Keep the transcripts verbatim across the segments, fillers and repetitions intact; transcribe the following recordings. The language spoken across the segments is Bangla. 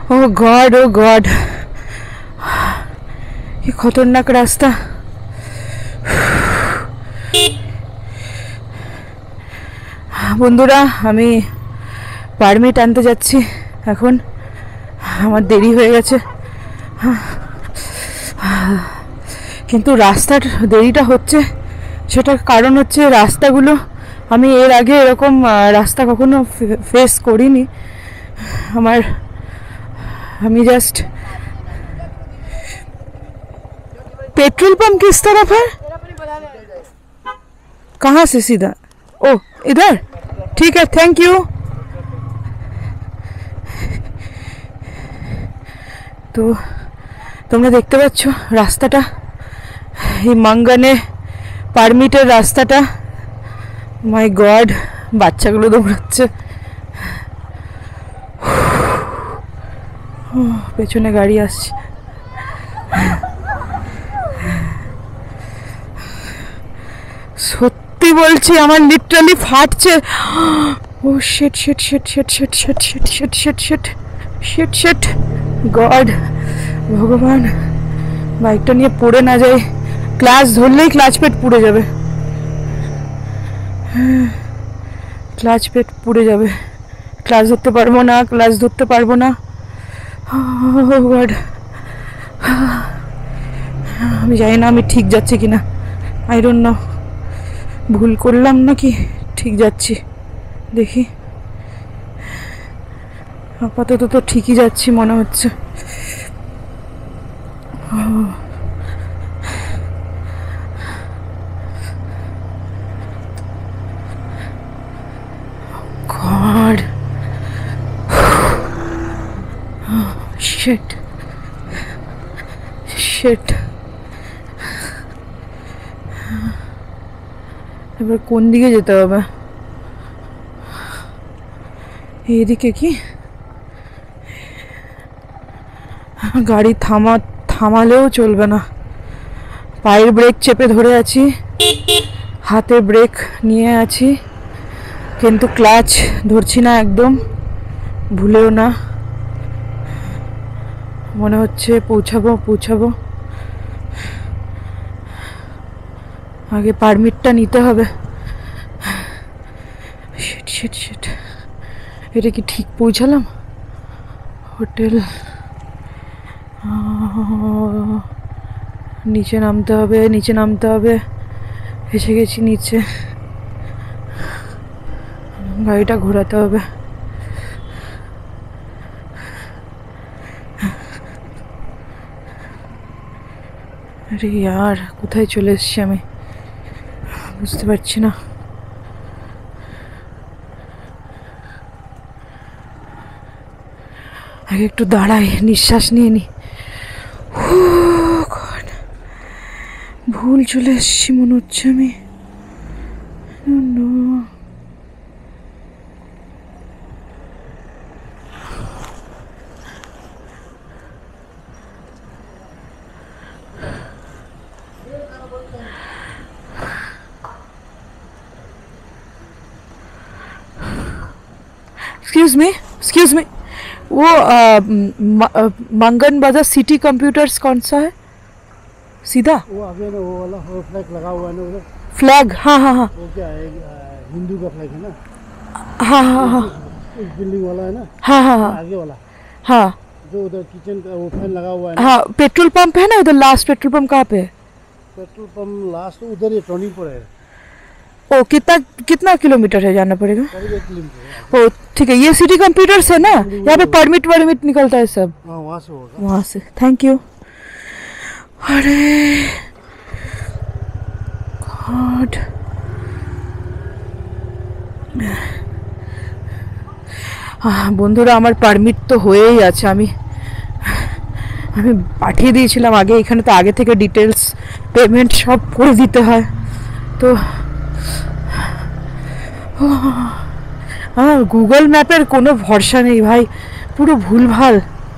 ओ गॉड ओ गॉड, ये खतरनाक रास्ता। বন্ধুরা আমি পারমিট আনতে যাচ্ছি এখন, আমার দেরি হয়ে গেছে, কিন্তু রাস্তার দেরিটা হচ্ছে সেটার কারণ হচ্ছে রাস্তাগুলো আমি এর আগে এরকম রাস্তা কখনো ফেস করিনি। আমার আমি জাস্ট पेट्रोल पंप किस तरफ है, कहाँ से सीधा? ओ इधर, ठीक है, थैंक यू। तो তোমরা দেখতে পাচ্ছ রাস্তাটা, এই মাঙ্গানে পারমিটের রাস্তাটা। মাই গড, বাচ্চাগুলো দৌড়াচ্ছে, পেছনে গাড়ি আসছে। সত্যি বলছি আমার লিটারালি ফাটছে। Oh shit shit shit shit shit shit shit shit shit shit shit shit god, ভগবান বাইকটা নিয়ে পড়ে না যায়, ক্লাচ ধরলেই ক্লাচ পেট পুড়ে যাবে, ক্লাচ পেট পুড়ে যাবে, ক্লাচ ধরতে পারবো না, ক্লাচ ধরতে পারবো না। গড, আমি জানি না আমি ঠিক যাচ্ছি কিনা, আই ডোন্ট নো ভুল করলাম নাকি ঠিক যাচ্ছি, দেখি। আপাতত তো ঠিকই যাচ্ছি মনে হচ্ছে। God. Oh, shit. Shit. এবার কোন দিকে যেতে হবে? এইদিকে কি গাড়ি থামা থামালেও চলবে না, পায়ের ব্রেক চেপে ধরে আছি, হাতে ব্রেক নিয়ে আছি, কিন্তু ক্লাচ ধরছি না একদম, ভুলেও না। মনে হচ্ছে পৌঁছাবো পৌঁছাবো আগে পারমিটটা নিতে হবে। শিট শিট শিট, এটা কি ঠিক পৌঁছালাম? হোটেল, নিচে নামতে হবে, নিচে নামতে হবে, এসে গেছি নিচে, গাড়িটা ঘোরাতে হবে। আরে यार, কোথায় চলে এসেছি আমি বুঝতে পারছি না। আগে একটু দাঁড়াই, নিঃশ্বাস নিয়ে নি। ভুল চলে এসেছি মনে হচ্ছে আমি। एक्सक्यूज मी एक्सक्यूज मी वो मंगन बाजार सिटी कंप्यूटर्स कौन सा है? सीधा वो आगे ना वो वाला वो फ्लैग लगा हुआ है ना उधर। फ्लैग, हाँ हाँ हाँ, वो क्या है, हिंदू का फ्लैग है ना। हाँ हाँ हाँ, उस बिल्डिंग वाला है ना। हाँ हाँ हाँ, आगे वाला, हाँ, जो उधर किचन का वो फैन लगा हुआ है ना। हाँ, पेट्रोल पंप है ना उधर, लास्ट पेट्रोल पंप कहाँ पे है? पेट्रोल पंप लास्ट उधर ही टर्निंग पर है। ओ कितना कितना किलोमीटर है जाना पड़ेगा? करीब एक किलोमीटर है। ओ ठीक है, ये सिटी कंप्यूटर्स है ना, यहाँ पे परमिट वर्मिट निकलता है सब। हाँ वहाँ से होगा। वहाँ से, थैंक यू। अरे गॉड, বন্ধুরা আমার পারমিট তো হয়েই আছে, আমি আমি পাঠিয়ে দিয়েছিলাম আগে, এখানে তো আগে থেকে ডিটেলস পেমেন্ট সব করে দিতে হয়, তো আমার গুগল ম্যাপের কোনো ভরসা নেই ভাই, পুরো ভুলভাল,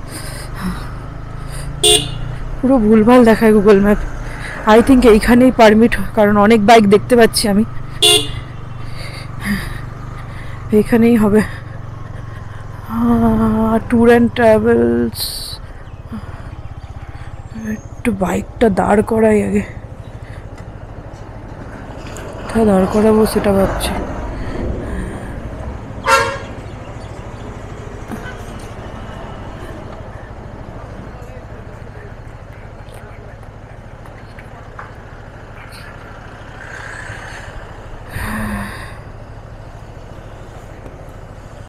পুরো ভুলভাল দেখায় গুগল ম্যাপ। আই থিঙ্ক এইখানেই পারমিট, কারণ অনেক বাইক দেখতে পাচ্ছি আমি, এইখানেই হবে। ট্যুর অ্যান্ড ট্রাভেলস, একটু বাইকটা দাঁড় করাই আগে, কোথায় দাঁড় করাবো সেটা ভাবছি।